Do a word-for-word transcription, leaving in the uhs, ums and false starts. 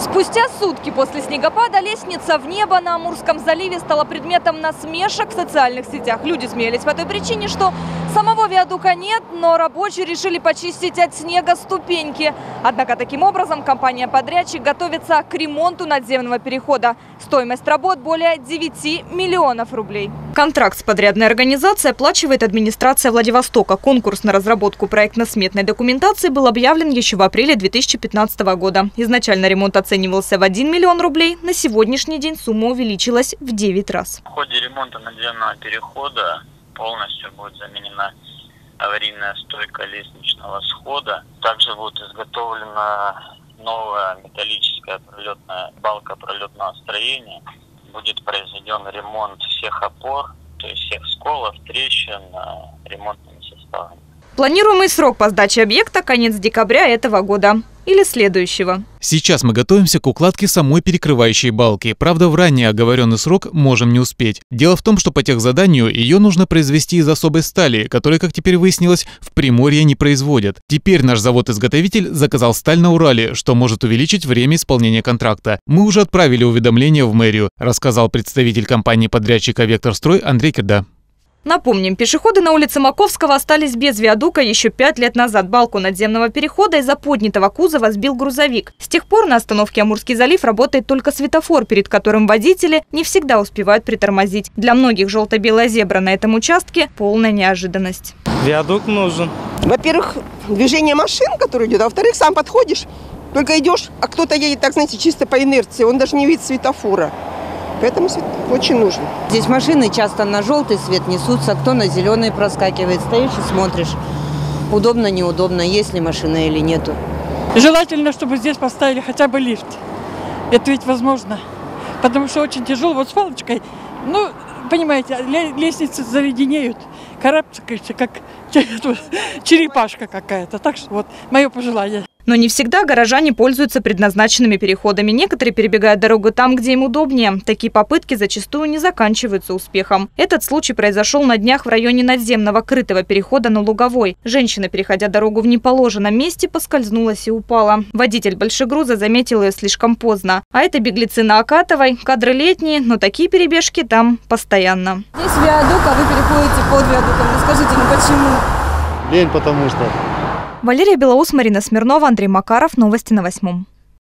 Спустя сутки после снегопада лестница в небо на Амурском заливе стала предметом насмешек в социальных сетях. Люди смеялись по той причине, что самого виадука нет, но рабочие решили почистить от снега ступеньки. Однако таким образом компания-подрядчик готовится к ремонту надземного перехода. Стоимость работ более девяти миллионов рублей. Контракт с подрядной организацией оплачивает администрация Владивостока. Конкурс на разработку проектно-сметной документации был объявлен еще в апреле две тысячи пятнадцатого года. Изначально ремонт оценивался в один миллион рублей. На сегодняшний день сумма увеличилась в девять раз. В ходе ремонта надземного перехода полностью будет заменена аварийная стойка лестничного схода. Также будет изготовлена новая металлическая пролетная балка пролетного строения. Будет произведен ремонт всех опор, то есть всех сколов, трещин ремонтными составами. Планируемый срок по сдаче объекта – конец декабря этого года или следующего. Сейчас мы готовимся к укладке самой перекрывающей балки. Правда, в ранее оговоренный срок можем не успеть. Дело в том, что по техзаданию ее нужно произвести из особой стали, которую, как теперь выяснилось, в Приморье не производят. Теперь наш завод-изготовитель заказал сталь на Урале, что может увеличить время исполнения контракта. Мы уже отправили уведомление в мэрию, рассказал представитель компании-подрядчика «Векторстрой» Андрей Кирда. Напомним, пешеходы на улице Маковского остались без виадука еще пять лет назад. Балку надземного перехода из-за поднятого кузова сбил грузовик. С тех пор на остановке Амурский залив работает только светофор, перед которым водители не всегда успевают притормозить. Для многих желто-белая зебра на этом участке – полная неожиданность. Виадук нужен. Во-первых, движение машин, которое идет, а во-вторых, сам подходишь, только идешь, а кто-то едет, так знаете, чисто по инерции, он даже не видит светофора. Поэтому свет очень нужен. Здесь машины часто на желтый свет несутся, кто на зеленый проскакивает. Стоишь и смотришь, удобно, неудобно, есть ли машина или нету. Желательно, чтобы здесь поставили хотя бы лифт. Это ведь возможно. Потому что очень тяжело. Вот с палочкой, ну, понимаете, лестницы заледенеют. Карабкаешься, как черепашка какая-то. Так что вот мое пожелание. Но не всегда горожане пользуются предназначенными переходами. Некоторые перебегают дорогу там, где им удобнее. Такие попытки зачастую не заканчиваются успехом. Этот случай произошел на днях в районе надземного крытого перехода на Луговой. Женщина, переходя дорогу в неположенном месте, поскользнулась и упала. Водитель большегруза заметил ее слишком поздно. А это беглецы на Акатовой. Кадры летние, но такие перебежки там постоянно. Здесь виадук, а вы переходите под виадуком. Расскажите, ну почему? Лень, потому что... Валерия Белоус, Марина Смирнова, Андрей Макаров. Новости на восьмом.